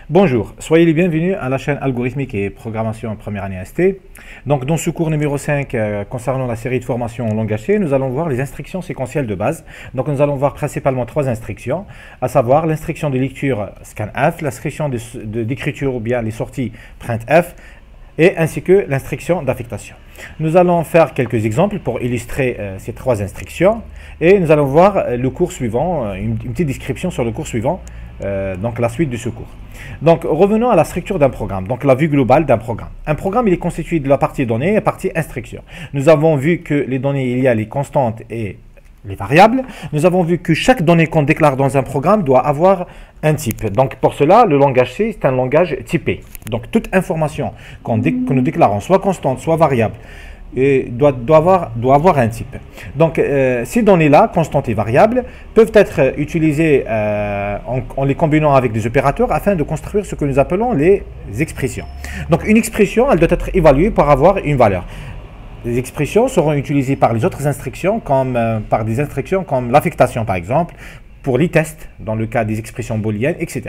Bonjour, soyez les bienvenus à la chaîne Algorithmique et Programmation en première année ST. Donc dans ce cours numéro 5 concernant la série de formation en langage C, nous allons voir les instructions séquentielles de base. Donc nous allons voir principalement trois instructions, à savoir l'instruction de lecture scanf, l'instruction d'écriture ou bien les sorties printf, et ainsi que l'instruction d'affectation. Nous allons faire quelques exemples pour illustrer ces trois instructions et nous allons voir le cours suivant, une petite description sur le cours suivant, donc la suite de ce cours. Donc revenons à la structure d'un programme, donc la vue globale d'un programme. Un programme il est constitué de la partie données et la partie instruction. Nous avons vu que les données, il y a les constantes et les variables. Nous avons vu que chaque donnée qu'on déclare dans un programme doit avoir un type. Donc pour cela, le langage C, c'est un langage typé. Donc toute information que nous déclarons, soit constante, soit variable, doit avoir un type. Donc ces données-là, constantes et variables, peuvent être utilisées en les combinant avec des opérateurs afin de construire ce que nous appelons les expressions. Donc une expression, elle doit être évaluée pour avoir une valeur. Les expressions seront utilisées par les autres instructions, par des instructions comme l'affectation par exemple, pour les tests, dans le cas des expressions booléennes, etc.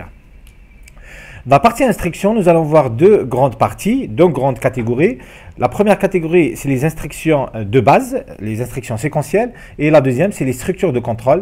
Dans la partie instruction, nous allons voir deux grandes parties, deux grandes catégories. La première catégorie, c'est les instructions de base, les instructions séquentielles, et la deuxième, c'est les structures de contrôle.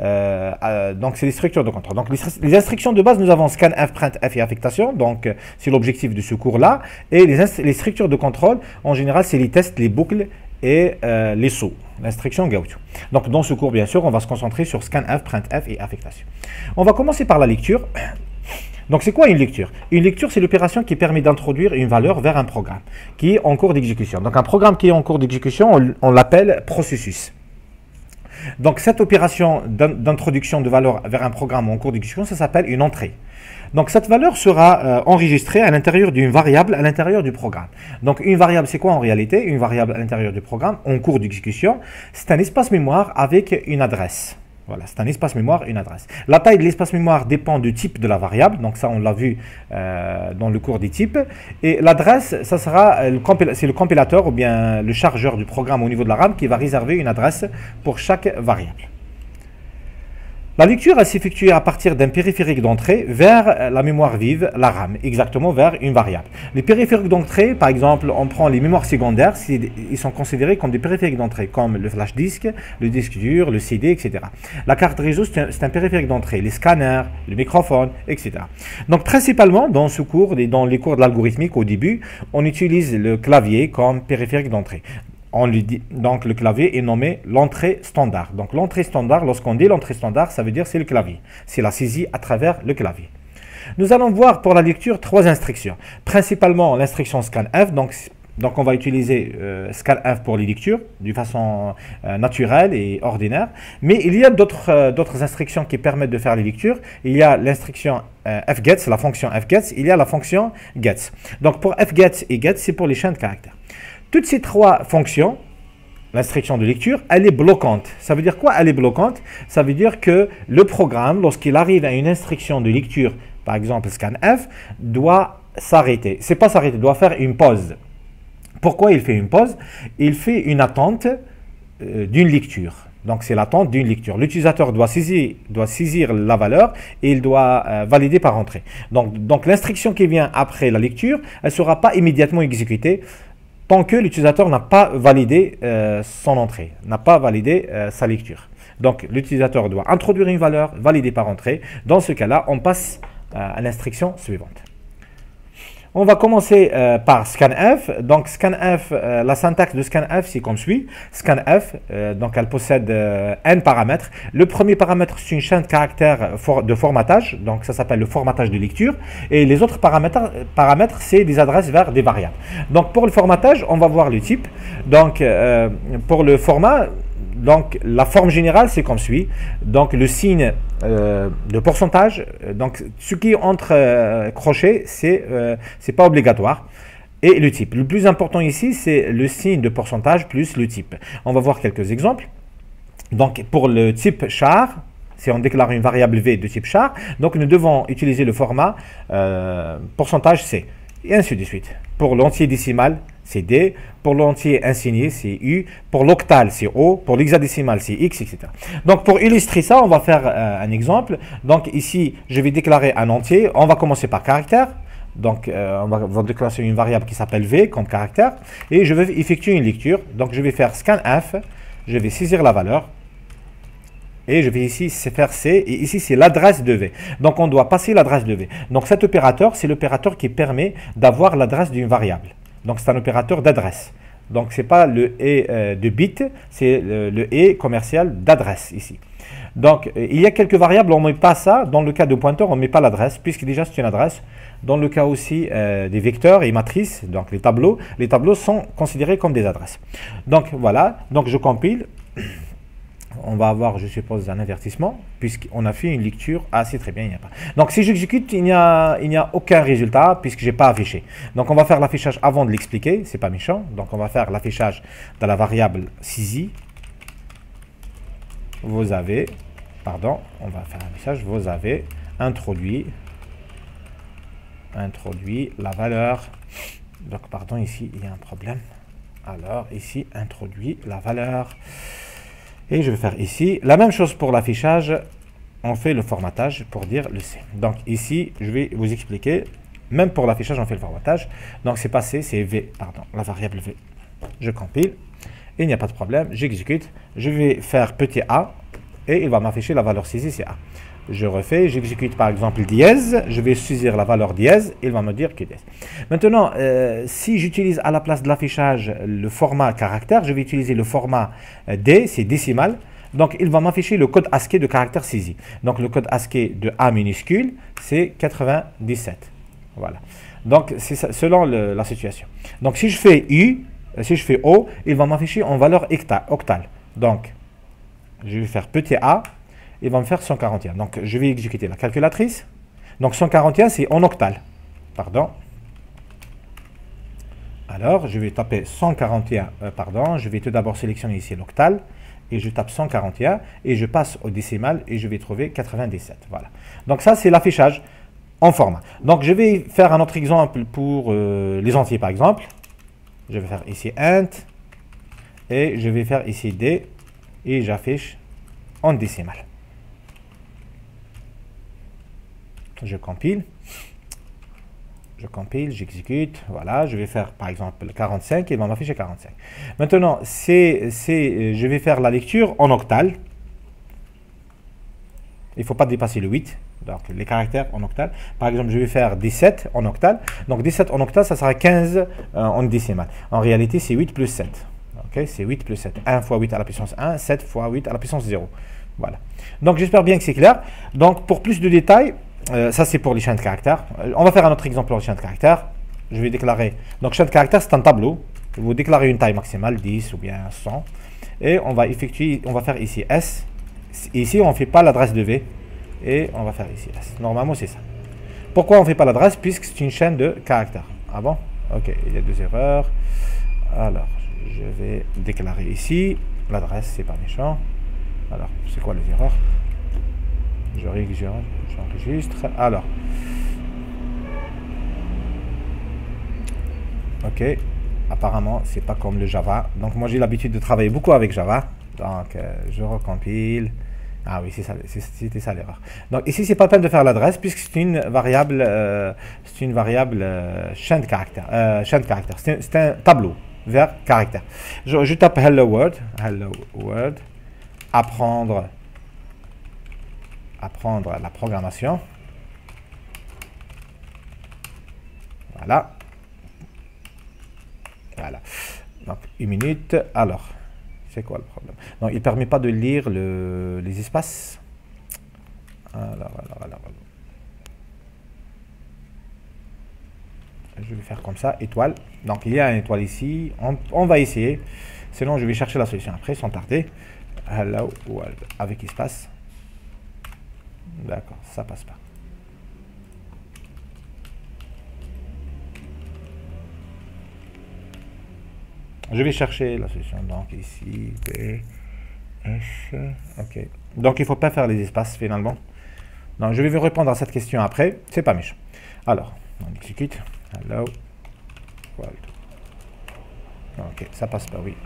Donc c'est les structures de contrôle. Donc les instructions de base, nous avons scanf, printf et affectation. Donc c'est l'objectif de ce cours-là. Et les structures de contrôle, en général, c'est les tests, les boucles et les sauts. L'instruction goto. Donc dans ce cours, bien sûr, on va se concentrer sur scanf, printf et affectation. On va commencer par la lecture. Donc c'est quoi une lecture? Une lecture, c'est l'opération qui permet d'introduire une valeur vers un programme qui est en cours d'exécution. Donc un programme qui est en cours d'exécution, on l'appelle processus. Donc cette opération d'introduction de valeur vers un programme en cours d'exécution, ça s'appelle une entrée. Donc cette valeur sera enregistrée à l'intérieur d'une variable à l'intérieur du programme. Donc une variable, c'est quoi en réalité? Une variable à l'intérieur du programme en cours d'exécution, c'est un espace mémoire avec une adresse. Voilà, c'est un espace mémoire, une adresse. La taille de l'espace mémoire dépend du type de la variable. Donc ça, on l'a vu dans le cours des types. Et l'adresse, ça sera c'est le compilateur ou bien le chargeur du programme au niveau de la RAM qui va réserver une adresse pour chaque variable. La lecture, elle s'effectue à partir d'un périphérique d'entrée vers la mémoire vive, la RAM, exactement vers une variable. Les périphériques d'entrée, par exemple, on prend les mémoires secondaires, ils sont considérés comme des périphériques d'entrée, comme le flash disk, le disque dur, le CD, etc. La carte réseau, c'est un périphérique d'entrée, les scanners, le microphone, etc. Donc, principalement, dans ce cours et dans les cours de l'algorithmique au début, on utilise le clavier comme périphérique d'entrée. Donc le clavier est nommé l'entrée standard. Donc l'entrée standard, lorsqu'on dit l'entrée standard, ça veut dire c'est le clavier. C'est la saisie à travers le clavier. Nous allons voir pour la lecture trois instructions. Principalement l'instruction scanf. Donc on va utiliser scanf pour les lectures de façon naturelle et ordinaire. Mais il y a d'autres instructions qui permettent de faire les lectures. Il y a l'instruction fgets, la fonction fgets. Il y a la fonction gets. Donc pour fgets et gets, c'est pour les chaînes de caractères. Toutes ces trois fonctions, l'instruction de lecture, elle est bloquante. Ça veut dire quoi, elle est bloquante? Ça veut dire que le programme, lorsqu'il arrive à une instruction de lecture, par exemple scanf, doit s'arrêter. C'est pas s'arrêter, doit faire une pause. Pourquoi il fait une pause? Il fait une attente d'une lecture. Donc c'est l'attente d'une lecture. L'utilisateur doit saisir la valeur et il doit valider par entrée. Donc l'instruction qui vient après la lecture, elle ne sera pas immédiatement exécutée tant que l'utilisateur n'a pas validé son entrée, n'a pas validé sa lecture. Donc l'utilisateur doit introduire une valeur, valider par entrée. Dans ce cas-là, on passe à l'instruction suivante. On va commencer par scanf. Donc scanf, la syntaxe de scanf, c'est comme suit. Scanf, donc elle possède n paramètres. Le premier paramètre, c'est une chaîne de caractères de formatage. Donc ça s'appelle le formatage de lecture. Et les autres paramètres, c'est des adresses vers des variables. Donc pour le formatage, on va voir le type. Donc pour le format, donc la forme générale, c'est comme suit. Donc le signe de pourcentage, donc ce qui est entre crochets, c'est pas obligatoire. Et le type. Le plus important ici, c'est le signe de pourcentage plus le type. On va voir quelques exemples. Donc pour le type char, si on déclare une variable v de type char, donc nous devons utiliser le format pourcentage c. et ainsi de suite. Pour l'entier décimal, c'est D. Pour l'entier insigné, c'est U. Pour l'octal, c'est O. Pour l'hexadécimal, c'est X, etc. Donc, pour illustrer ça, on va faire un exemple. Donc, ici, je vais déclarer un entier. On va commencer par caractère. Donc, on va déclarer une variable qui s'appelle V comme caractère. Et je vais effectuer une lecture. Donc, je vais faire scanf. Je vais saisir la valeur. Et je vais ici faire C. Et ici, c'est l'adresse de V. Donc, on doit passer l'adresse de V. Donc, cet opérateur, c'est l'opérateur qui permet d'avoir l'adresse d'une variable. Donc, c'est un opérateur d'adresse. Donc, ce n'est pas le et de bit, c'est le et commercial d'adresse ici. Donc, il y a quelques variables, on ne met pas ça. Dans le cas de pointeur, on ne met pas l'adresse, puisque déjà, c'est une adresse. Dans le cas aussi des vecteurs et matrices, donc les tableaux sont considérés comme des adresses. Donc, voilà. Donc, je compile. On va avoir, je suppose, un avertissement, puisqu'on a fait une lecture. Ah, c'est très bien, il n'y a pas. Donc, si j'exécute, il n'y a aucun résultat, puisque je n'ai pas affiché. Donc, on va faire l'affichage avant de l'expliquer, c'est pas méchant. Donc, on va faire l'affichage de la variable CISI. Vous avez, pardon, on va faire un message, vous avez introduit la valeur. Donc, pardon, ici, il y a un problème. Alors, ici, introduit la valeur. Et je vais faire ici, la même chose pour l'affichage, on fait le formatage pour dire le C. Donc ici, je vais vous expliquer, même pour l'affichage, on fait le formatage. Donc c'est pas C, c'est V, pardon, la variable V. Je compile, et il n'y a pas de problème, j'exécute, je vais faire petit a, et il va m'afficher la valeur saisie, c'est A. Je refais, j'exécute par exemple dièse, je vais saisir la valeur dièse, il va me dire que dièse. Maintenant, si j'utilise à la place de l'affichage le format caractère, je vais utiliser le format D, c'est décimal. Donc, il va m'afficher le code ASCII de caractère saisi. Donc, le code ASCII de A minuscule, c'est 97. Voilà. Donc, c'est selon la situation. Donc, si je fais U, si je fais O, il va m'afficher en valeur octale. Donc, je vais faire petit a. Il va me faire 141. Donc, je vais exécuter la calculatrice. Donc, 141, c'est en octal. Pardon. Alors, je vais taper 141, je vais tout d'abord sélectionner ici l'octal. Et je tape 141 et je passe au décimal et je vais trouver 97. Voilà. Donc, ça, c'est l'affichage en format. Donc, je vais faire un autre exemple pour les entiers, par exemple. Je vais faire ici int. Et je vais faire ici D. Et j'affiche en décimal. Je compile, j'exécute, voilà, je vais faire par exemple 45, il va m'afficher 45. Maintenant, je vais faire la lecture en octal. Il ne faut pas dépasser le 8, donc les caractères en octal. Par exemple, je vais faire 17 en octal. Donc 17 en octal, ça sera 15 en décimal. En réalité, c'est 8 plus 7. Okay, c'est 8 plus 7. 1 fois 8 à la puissance 1, 7 fois 8 à la puissance 0. Voilà. Donc j'espère bien que c'est clair. Donc pour plus de détails, ça c'est pour les chaînes de caractères. On va faire un autre exemple pour les chaînes de caractères. Je vais déclarer. Donc chaîne de caractères, c'est un tableau. Vous déclarez une taille maximale, 10 ou bien 100. Et on va faire ici S. Ici, on ne fait pas l'adresse de V. Et on va faire ici S. Normalement, c'est ça. Pourquoi on ne fait pas l'adresse? Puisque c'est une chaîne de caractères. Ah bon? Ok, il y a 2 erreurs. Alors, je vais déclarer ici. L'adresse, c'est pas méchant. Alors, c'est quoi les erreurs? J'enregistre. Alors. Ok. Apparemment, c'est pas comme le Java. Donc, moi, j'ai l'habitude de travailler beaucoup avec Java. Donc, je recompile. Ah oui, c'était ça l'erreur. Donc, ici, c'est pas la peine de faire l'adresse puisque c'est une variable, chaîne de caractères. C'est un tableau vers caractère. Je tape Hello World. Apprendre la programmation. Voilà. Donc, une minute. Alors, c'est quoi le problème? Non, il ne permet pas de lire les espaces. Alors. Je vais faire comme ça, étoile. Donc, il y a une étoile ici. On va essayer. Sinon, je vais chercher la solution après, sans tarder. Hello World, avec espace. D'accord, ça passe pas. Je vais chercher la solution. Donc ici, B, F, ok. Donc il ne faut pas faire les espaces finalement. Donc je vais vous répondre à cette question après. C'est pas méchant. Alors, on exécute. Hello world. Ok, ça passe pas, oui.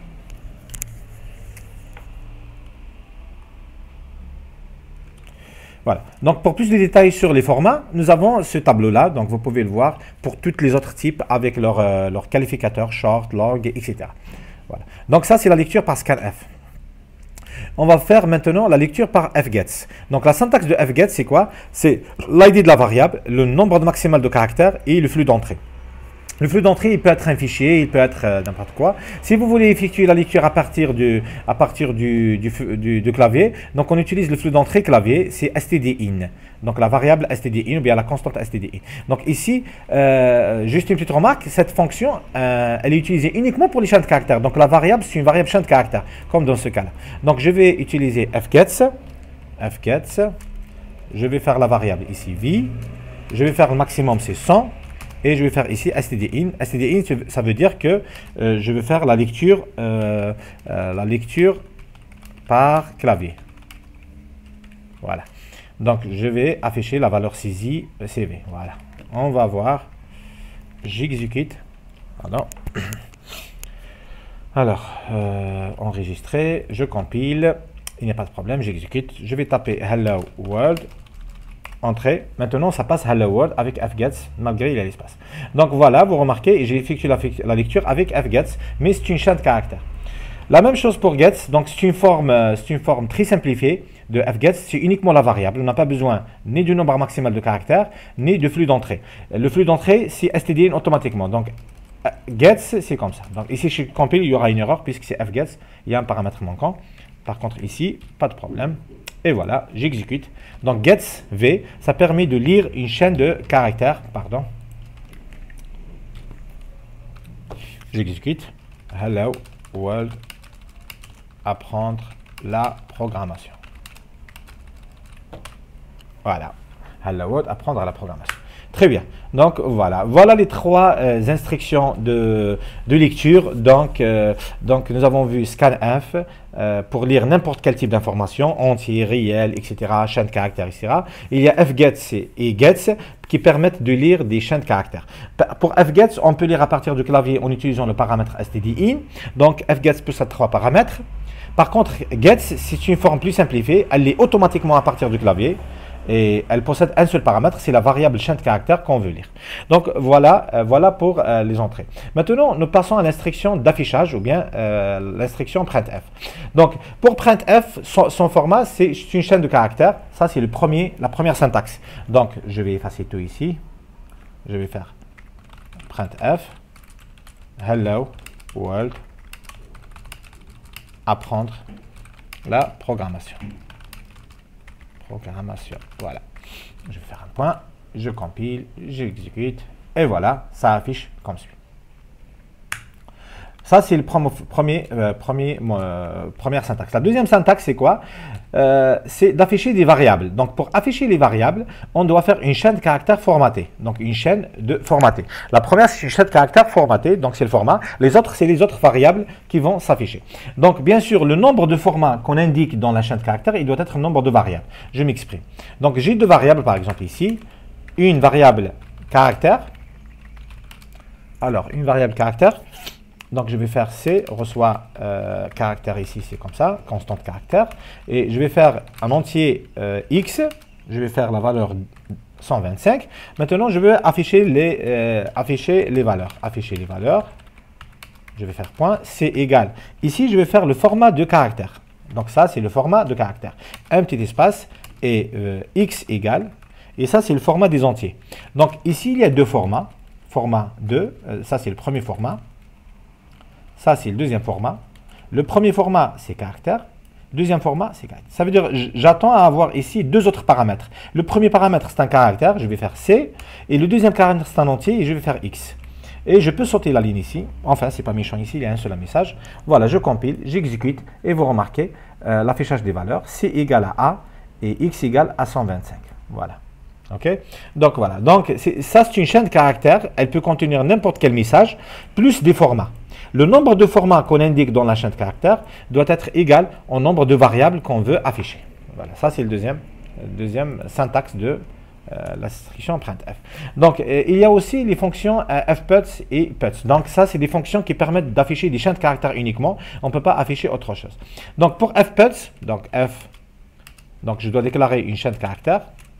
Voilà. Donc, pour plus de détails sur les formats, nous avons ce tableau-là. Donc, vous pouvez le voir pour tous les autres types avec leur qualificateur, short, long, etc. Voilà. Donc, ça, c'est la lecture par scanf. On va faire maintenant la lecture par fgets. Donc, la syntaxe de fgets, c'est quoi? C'est l'id de la variable, le nombre maximal de caractères et le flux d'entrée. Le flux d'entrée, il peut être un fichier, il peut être n'importe quoi. Si vous voulez effectuer la lecture à partir du clavier, donc on utilise le flux d'entrée clavier, c'est stdin. Donc la variable stdin ou bien la constante stdin. Donc ici, juste une petite remarque, cette fonction, elle est utilisée uniquement pour les champs de caractères. Donc la variable, c'est une variable champ de caractères, comme dans ce cas-là. Donc je vais utiliser fgets, je vais faire la variable ici v, je vais faire le maximum, c'est 100. Et je vais faire ici stdin. Stdin, ça veut dire que je vais faire la lecture par clavier. Voilà. Donc, je vais afficher la valeur CZ CV. Voilà. On va voir. J'exécute. Pardon. Alors, enregistrer. Je compile. Il n'y a pas de problème. J'exécute. Je vais taper Hello World. Entrée. Maintenant, ça passe Hello World avec fgets, malgré il y a l'espace. Donc voilà, vous remarquez, j'ai effectué la lecture avec fgets, mais c'est une chaîne de caractères. La même chose pour gets, donc c'est une forme très simplifiée de fgets, c'est uniquement la variable. On n'a pas besoin ni du nombre maximal de caractères, ni de flux d'entrée. Le flux d'entrée, c'est stdin automatiquement. Donc gets, c'est comme ça. Donc ici, chez compile, il y aura une erreur puisque c'est fgets, il y a un paramètre manquant. Par contre, ici, pas de problème. Et voilà, j'exécute. Donc, gets v, ça permet de lire une chaîne de caractères. Pardon. J'exécute. Hello world. Apprendre la programmation. Voilà. Hello world, apprendre la programmation. Très bien. Donc, voilà. Voilà les trois instructions de lecture. Donc, nous avons vu scanf pour lire n'importe quel type d'information, entier, réel, etc., chaîne de caractères, etc. Il y a fgets et gets qui permettent de lire des chaînes de caractères. Pour fgets, on peut lire à partir du clavier en utilisant le paramètre stdin. Donc, fgets possède 3 paramètres. Par contre, gets, c'est une forme plus simplifiée. Elle lit automatiquement à partir du clavier. Et elle possède un seul paramètre, c'est la variable chaîne de caractères qu'on veut lire. Donc voilà, voilà pour les entrées. Maintenant, nous passons à l'instruction d'affichage ou bien l'instruction printf. Donc pour printf, son format, c'est une chaîne de caractères. Ça, c'est la première syntaxe. Donc je vais effacer tout ici. Je vais faire printf, hello world, apprendre la programmation. Voilà. Je vais faire un point, je compile, j'exécute, et voilà, ça affiche comme suit. Ça, c'est le première syntaxe. La deuxième syntaxe, c'est quoi? C'est d'afficher des variables. Donc, pour afficher les variables, on doit faire une chaîne de caractères formatée. Donc, une chaîne de formatée. La première, c'est une chaîne de caractères formatée. Donc, c'est le format. Les autres, c'est les autres variables qui vont s'afficher. Donc, bien sûr, le nombre de formats qu'on indique dans la chaîne de caractères, il doit être le nombre de variables. Je m'exprime. Donc, j'ai deux variables, par exemple, ici. Une variable caractère. Alors, une variable caractère. Donc, je vais faire C, reçoit caractère ici, c'est comme ça, constante caractère. Et je vais faire un entier X, je vais faire la valeur 125. Maintenant, je veux afficher les valeurs. Afficher les valeurs, je vais faire point, C égale. Ici, je vais faire le format de caractère. Donc, ça, c'est le format de caractère. Un petit espace et X égale. Et ça, c'est le format des entiers. Donc, ici, il y a deux formats. Format 2, ça, c'est le premier format. Ça, c'est le deuxième format. Le premier format, c'est caractère. Le deuxième format, c'est caractère. Ça veut dire j'attends à avoir ici deux autres paramètres. Le premier paramètre, c'est un caractère. Je vais faire C. Et le deuxième paramètre, c'est un entier. Et je vais faire X. Et je peux sauter la ligne ici. Enfin, c'est pas méchant ici. Il y a un seul message. Voilà, je compile, j'exécute. Et vous remarquez l'affichage des valeurs. C égale à A et X égale à 125. Voilà. OK? Donc, voilà. Donc, ça, c'est une chaîne de caractères. Elle peut contenir n'importe quel message, plus des formats. Le nombre de formats qu'on indique dans la chaîne de caractères doit être égal au nombre de variables qu'on veut afficher. Voilà, ça c'est le deuxième syntaxe de l'instruction printf. Donc, il y a aussi les fonctions fputs et puts. Donc, ça, c'est des fonctions qui permettent d'afficher des chaînes de caractères uniquement. On ne peut pas afficher autre chose. Donc, pour fputs, donc donc je dois déclarer une chaîne de caractères.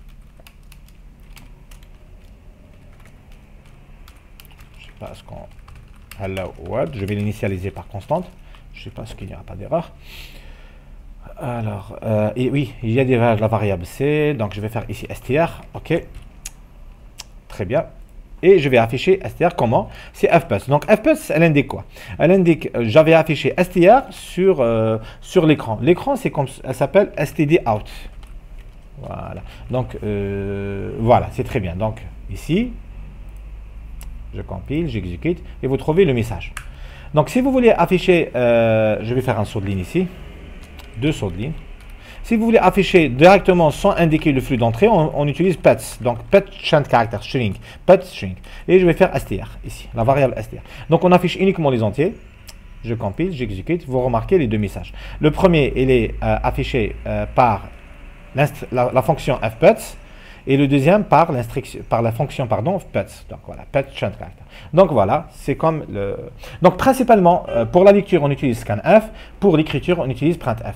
Je ne sais pas ce qu'on... Hello world, je vais l'initialiser par constante. Je ne sais pas ce qu'il n'y aura pas d'erreur. Alors, et oui, il y a la variable C, donc je vais faire ici str, ok, très bien, et je vais afficher str comment? C'est fputs. Donc fputs, elle indique quoi? Elle indique, j'avais affiché str sur l'écran. L'écran, c'est comme, elle s'appelle stdout. Voilà, donc voilà, c'est très bien. Donc ici, je compile, j'exécute, et vous trouvez le message. Donc si vous voulez afficher, je vais faire un saut de ligne ici. 2 sauts de ligne. Si vous voulez afficher directement sans indiquer le flux d'entrée, on utilise pets. Donc pet chaîne de caractère string, pet string. Et je vais faire str ici, la variable str. Donc on affiche uniquement les entiers. Je compile, j'exécute. Vous remarquez les deux messages. Le premier, il est affiché par la fonction fputs et le deuxième par la fonction fputs. Donc voilà, pet chaîne de caractère. Donc voilà, c'est comme le... Donc principalement, pour la lecture, on utilise scanf. Pour l'écriture, on utilise printf.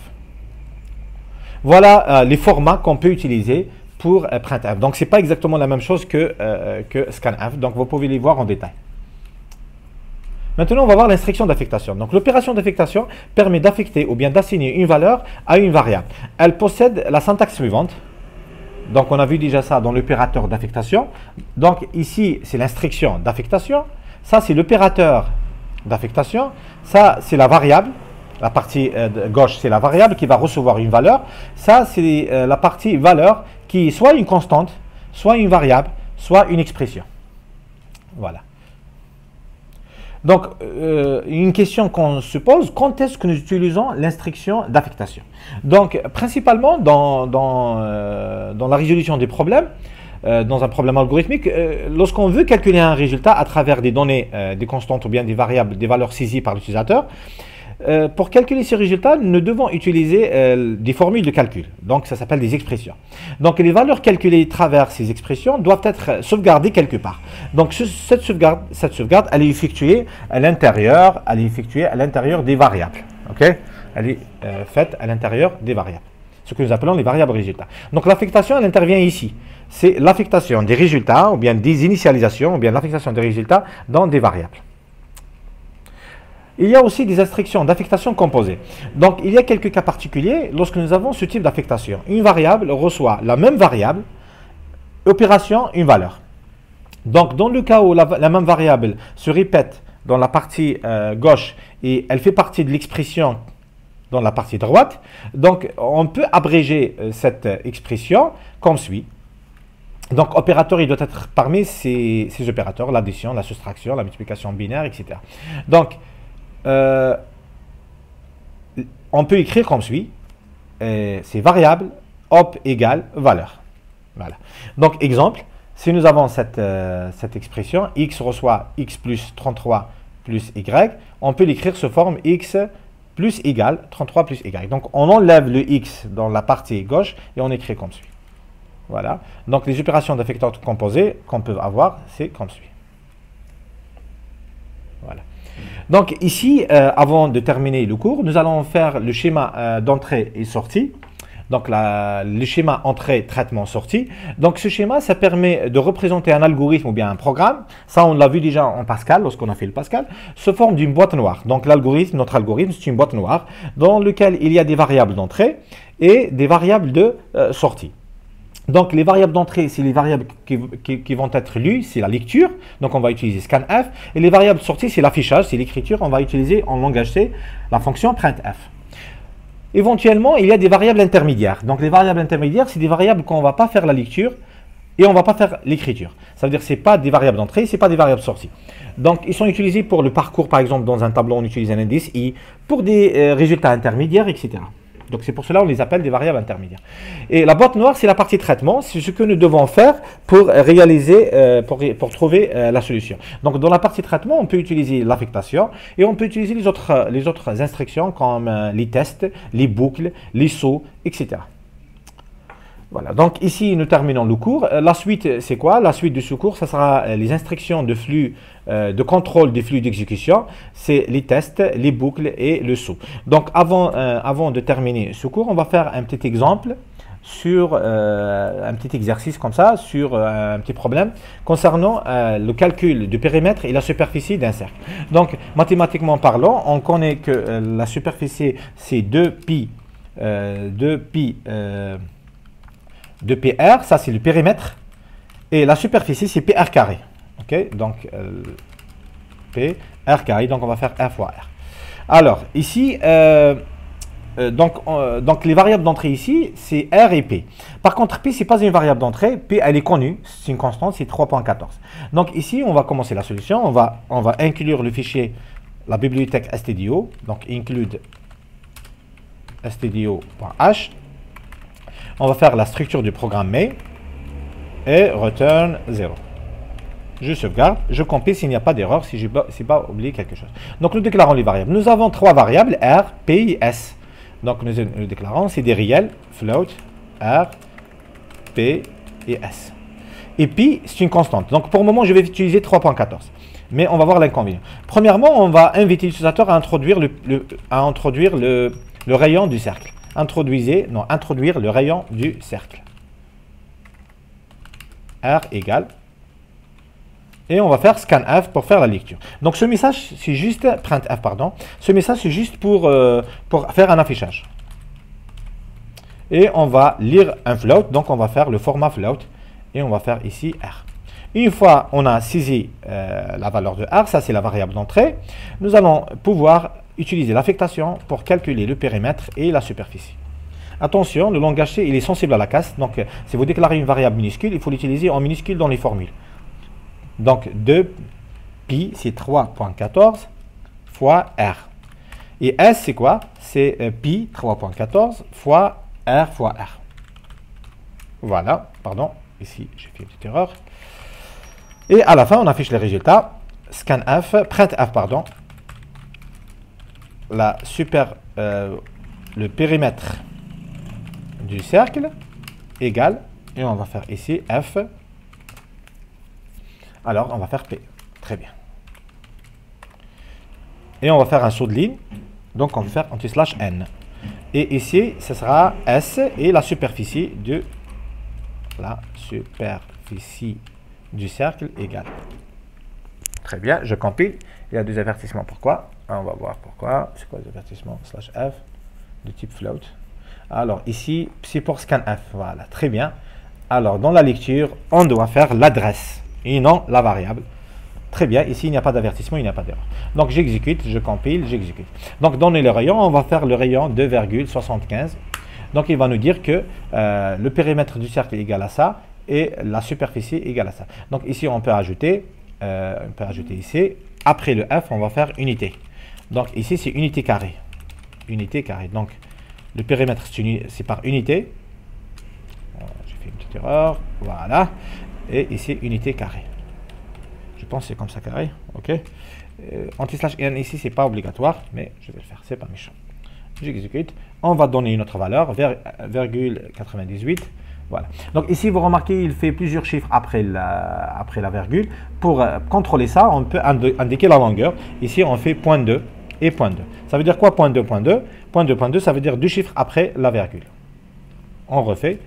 Voilà les formats qu'on peut utiliser pour printf. Donc, ce n'est pas exactement la même chose que scanf. Donc, vous pouvez les voir en détail. Maintenant, on va voir l'instruction d'affectation. Donc, l'opération d'affectation permet d'affecter ou bien d'assigner une valeur à une variable. Elle possède la syntaxe suivante. Donc, on a vu déjà ça dans l'opérateur d'affectation. Donc, ici, c'est l'instruction d'affectation. Ça, c'est l'opérateur d'affectation. Ça, c'est la variable. La partie gauche, c'est la variable qui va recevoir une valeur. Ça, c'est la partie valeur qui est soit une constante, soit une variable, soit une expression. Voilà. Donc, une question qu'on se pose, quand est-ce que nous utilisons l'instruction d'affectation? Donc, principalement dans la résolution des problèmes, dans un problème algorithmique, lorsqu'on veut calculer un résultat à travers des données, des constantes ou bien des variables, des valeurs saisies par l'utilisateur, pour calculer ces résultats, nous devons utiliser des formules de calcul. Donc, ça s'appelle des expressions. Donc, les valeurs calculées à travers ces expressions doivent être sauvegardées quelque part. Donc, cette sauvegarde, elle est effectuée à l'intérieur, des variables. Ok? Elle est faite à l'intérieur des variables. Ce que nous appelons les variables résultats. Donc, l'affectation, elle intervient ici. C'est l'affectation des résultats, ou bien des initialisations, ou bien l'affectation des résultats dans des variables. Il y a aussi des instructions d'affectation composée. Donc, il y a quelques cas particuliers lorsque nous avons ce type d'affectation. Une variable reçoit la même variable, opération, une valeur. Donc, dans le cas où la même variable se répète dans la partie gauche et elle fait partie de l'expression dans la partie droite, donc on peut abréger cette expression comme suit. Donc, opérateur, il doit être parmi ces opérateurs, l'addition, la soustraction, la multiplication binaire, etc. Donc, on peut écrire comme suit, c'est variable, op égale valeur. Voilà. Donc, exemple, si nous avons cette expression, x reçoit x plus 33 plus y, on peut l'écrire sous forme x plus égale 33 plus y. Donc, on enlève le x dans la partie gauche et on écrit comme suit. Voilà. Donc, les opérations d'affectation composée qu'on peut avoir, c'est comme suit. Voilà. Donc ici, avant de terminer le cours, nous allons faire le schéma d'entrée et sortie. Donc le schéma entrée, traitement, sortie. Donc ce schéma, ça permet de représenter un algorithme ou bien un programme. Ça, on l'a vu déjà en Pascal, lorsqu'on a fait le Pascal, sous forme d'une boîte noire. Donc l'algorithme, notre algorithme, c'est une boîte noire dans laquelle il y a des variables d'entrée et des variables de sortie. Donc, les variables d'entrée, c'est les variables qui vont être lues, c'est la lecture. Donc, on va utiliser scanf. Et les variables de sortie, c'est l'affichage, c'est l'écriture. On va utiliser en langage C la fonction printf. Éventuellement, il y a des variables intermédiaires. Donc, les variables intermédiaires, c'est des variables qu'on ne va pas faire la lecture et on ne va pas faire l'écriture. Ça veut dire que ce n'est pas des variables d'entrée, ce n'est pas des variables de sortie. Donc, ils sont utilisés pour le parcours, par exemple, dans un tableau, on utilise un indice i, pour des résultats intermédiaires, etc. Donc, c'est pour cela qu'on les appelle des variables intermédiaires. Et la boîte noire, c'est la partie traitement. C'est ce que nous devons faire pour réaliser, pour trouver la solution. Donc, dans la partie traitement, on peut utiliser l'affectation et on peut utiliser les autres instructions comme les tests, les boucles, les sauts, etc. Voilà, donc ici nous terminons le cours. La suite, c'est quoi? La suite de ce cours, ça sera les instructions de flux, de contrôle des flux d'exécution, c'est les tests, les boucles et le saut. Donc avant de terminer ce cours, on va faire un petit exemple sur un petit exercice comme ça, sur un petit problème concernant le calcul du périmètre et la superficie d'un cercle. Donc mathématiquement parlant, on connaît que la superficie c'est 2πr, ça c'est le périmètre, et la superficie c'est pr carré. Ok, donc pr carré, donc on va faire r fois r. Alors ici, donc les variables d'entrée ici c'est r et p. Par contre p c'est pas une variable d'entrée, p elle est connue, c'est une constante, c'est 3.14. Donc ici on va commencer la solution, on va inclure le fichier, la bibliothèque stdio, donc include stdio.h. On va faire la structure du programme main et return 0. Je sauvegarde, je compile s'il n'y a pas d'erreur, si je n'ai pas oublié quelque chose. Donc nous déclarons les variables. Nous avons trois variables, R, P et S. Donc nous déclarons, c'est des réels, float, R, P et S. Et Pi, c'est une constante. Donc pour le moment, je vais utiliser 3.14. Mais on va voir l'inconvénient. Premièrement, on va inviter l'utilisateur à introduire le rayon du cercle. Introduire le rayon du cercle. R égale. Et on va faire scanf pour faire la lecture. Donc ce message, c'est juste, printf, pardon. Ce message, c'est juste pour faire un affichage. Et on va lire un float, donc on va faire le format float. Et on va faire ici R. Une fois on a saisi la valeur de R, ça c'est la variable d'entrée, nous allons pouvoir utiliser l'affectation pour calculer le périmètre et la superficie. Attention, le langage C il est sensible à la casse, donc si vous déclarez une variable minuscule, il faut l'utiliser en minuscule dans les formules. Donc 2π c'est 3.14 fois R. Et S c'est quoi? C'est pi 3.14 fois R fois R. Voilà, pardon, ici j'ai fait une petite erreur. Et à la fin, on affiche les résultats. Scanf, printf, pardon. Le périmètre du cercle égale, et on va faire ici F. Alors, on va faire P. Très bien. Et on va faire un saut de ligne. Donc, on va faire anti/n. Et ici, ce sera S et la superficie du cercle égale. Très bien, je compile. Il y a des avertissements. Pourquoi? On va voir pourquoi. C'est quoi les avertissements? /f de type float. Alors ici, c'est pour scanf. Voilà, très bien. Alors dans la lecture, on doit faire l'adresse et non la variable. Très bien, ici il n'y a pas d'avertissement, il n'y a pas d'erreur. Donc j'exécute, je compile, j'exécute. Donc dans le rayon, on va faire le rayon 2,75. Donc il va nous dire que le périmètre du cercle est égal à ça et la superficie est égale à ça. Donc ici on peut ajouter ici, après le F on va faire unité. Donc ici c'est unité carrée. Unité carrée. Donc le périmètre c'est par unité. J'ai fait une petite erreur. Voilà. Et ici unité carrée. Je pense que c'est comme ça carré. Ok. Anti/n ici c'est pas obligatoire, mais je vais le faire. C'est pas méchant. J'exécute. On va donner une autre valeur, 0,98. Voilà. Donc ici, vous remarquez, il fait plusieurs chiffres après la virgule. Pour contrôler ça, on peut indiquer la longueur. Ici, on fait 0.2 et 0.2. Ça veut dire quoi 0.2, 0.2? 0.2, 0.2, ça veut dire deux chiffres après la virgule. On refait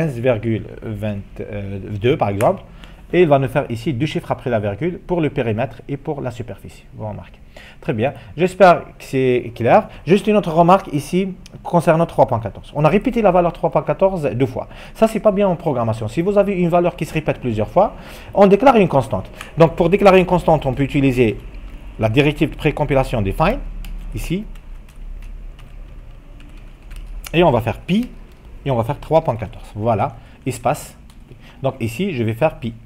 15,22 par exemple. Et il va nous faire ici deux chiffres après la virgule pour le périmètre et pour la superficie. Vous remarquez. Très bien. J'espère que c'est clair. Juste une autre remarque ici concernant 3.14. On a répété la valeur 3.14 deux fois. Ça, c'est pas bien en programmation. Si vous avez une valeur qui se répète plusieurs fois, on déclare une constante. Donc, pour déclarer une constante, on peut utiliser la directive de précompilation define, ici. Et on va faire pi, et on va faire 3.14. Voilà, espace. Donc, ici, je vais faire pi.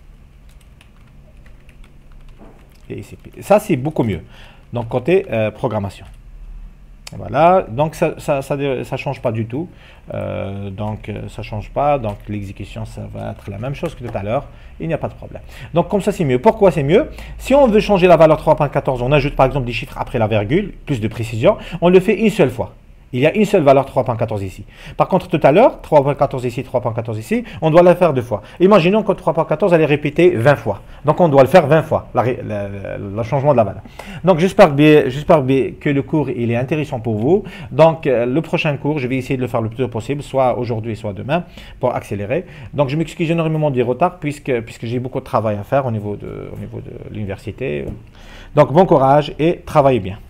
Et ici, ça c'est beaucoup mieux. Donc côté programmation. Voilà, donc ça change pas du tout. Ça change pas. Donc l'exécution, ça va être la même chose que tout à l'heure. Il n'y a pas de problème. Donc comme ça c'est mieux. Pourquoi c'est mieux? Si on veut changer la valeur 3.14, on ajoute par exemple des chiffres après la virgule, plus de précision. On le fait une seule fois. Il y a une seule valeur 3.14 ici. Par contre, tout à l'heure, 3.14 ici, 3.14 ici, on doit la faire 2 fois. Imaginons que 3.14, elle est répétée 20 fois. Donc, on doit le faire 20 fois, le changement de la valeur. Donc, j'espère bien que le cours il est intéressant pour vous. Donc, le prochain cours, je vais essayer de le faire le plus tôt possible, soit aujourd'hui, soit demain, pour accélérer. Donc, je m'excuse énormément du retard, puisque j'ai beaucoup de travail à faire au niveau de l'université. Donc, bon courage et travaillez bien.